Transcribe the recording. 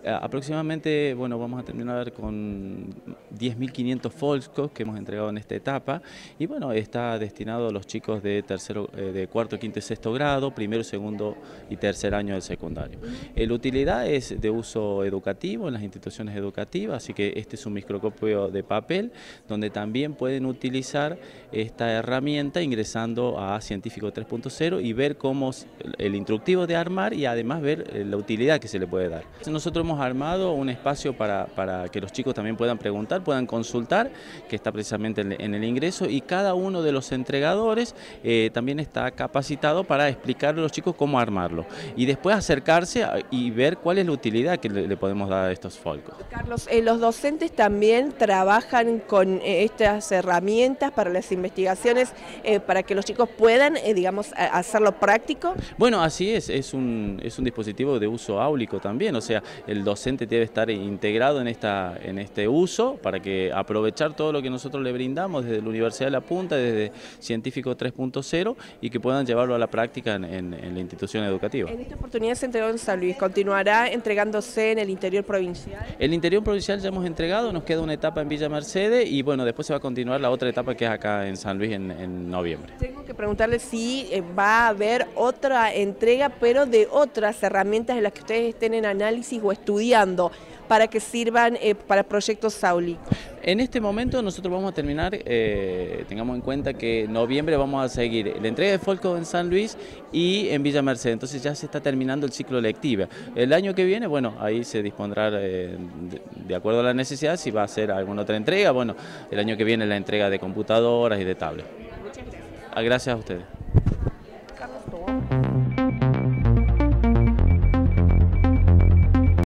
Aproximadamente, bueno, vamos a terminar con 10.500 Folcos que hemos entregado en esta etapa y bueno, está destinado a los chicos de de cuarto, quinto y sexto grado, primero, segundo y tercer año del secundario. La utilidad es de uso educativo en las instituciones educativas, así que este es un microscopio de papel donde también pueden utilizar esta herramienta ingresando a Científico 3.0 y ver cómo el instructivo de armar y además ver la utilidad que se le puede dar. Nosotros hemos armado un espacio para que los chicos también puedan preguntar, puedan consultar, que está precisamente en el ingreso, y cada uno de los entregadores también está capacitado para explicarle a los chicos cómo armarlo y después acercarse y ver cuál es la utilidad que le podemos dar a estos folcos. Carlos, los docentes también trabajan con estas herramientas para las investigaciones, para que los chicos puedan, digamos, hacerlo práctico. Bueno, así es un dispositivo de uso áulico también, o sea, el docente debe estar integrado en este uso para que aprovechar todo lo que nosotros le brindamos desde la Universidad de La Punta, desde Científico 3.0 y que puedan llevarlo a la práctica en la institución educativa. En esta oportunidad se entregó en San Luis, ¿continuará entregándose en el interior provincial? El interior provincial ya hemos entregado, nos queda una etapa en Villa Mercedes y bueno, después se va a continuar la otra etapa que es acá en San Luis en noviembre. Tengo que preguntarle si va a haber otra entrega, pero de otras herramientas en las que ustedes estén en análisis o estudiando para que sirvan para proyectos áulicos. En este momento nosotros vamos a terminar, tengamos en cuenta que en noviembre vamos a seguir la entrega de Folco en San Luis y en Villa Mercedes, entonces ya se está terminando el ciclo lectivo. El año que viene, bueno, ahí se dispondrá de acuerdo a la necesidad si va a ser alguna otra entrega, bueno, el año que viene la entrega de computadoras y de tablets. Muchas gracias. Gracias a ustedes.